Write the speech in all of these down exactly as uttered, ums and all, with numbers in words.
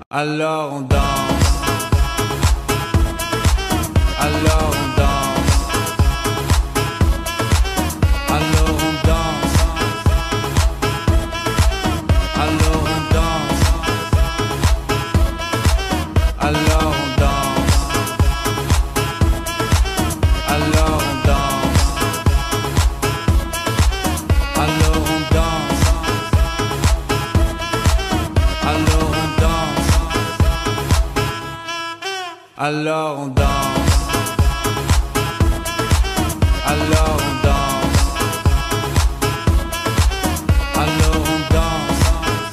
Alors on danse, alors on danse, alors on danse, alors on danse, alors on danse, alors on danse, alors on danse, alors on danse. Alors on danse, alors on danse, alors on danse,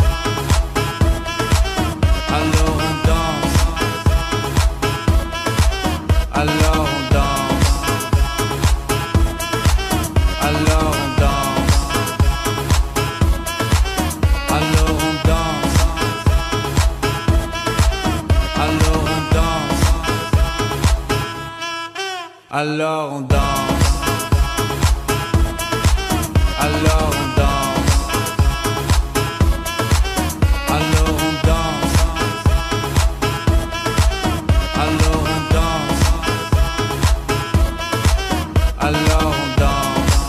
alors on danse, alors on danse, alors on danse, alors on danse, alors on danse. Alors on danse, alors on danse, alors on danse, alors on danse, alors on danse,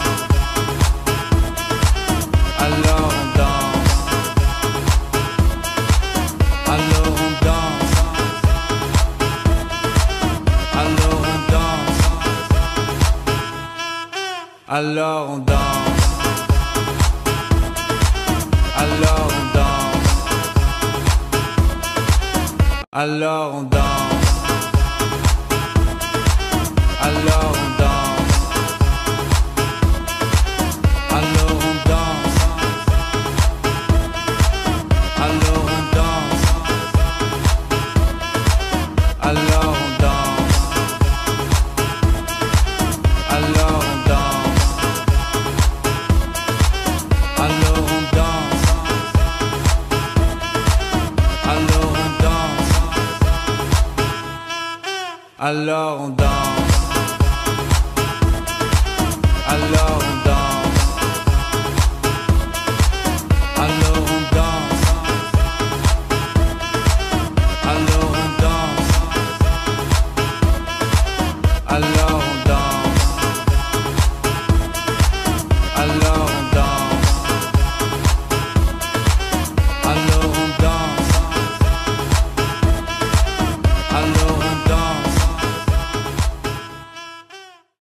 alors on danse, alors on danse, alors on danse. Alors on danse, alors on danse, alors on danse, alors on danse, alors on danse, alors on danse, alors on danse, alors on danse. Alors on danse, alors on danse, alors on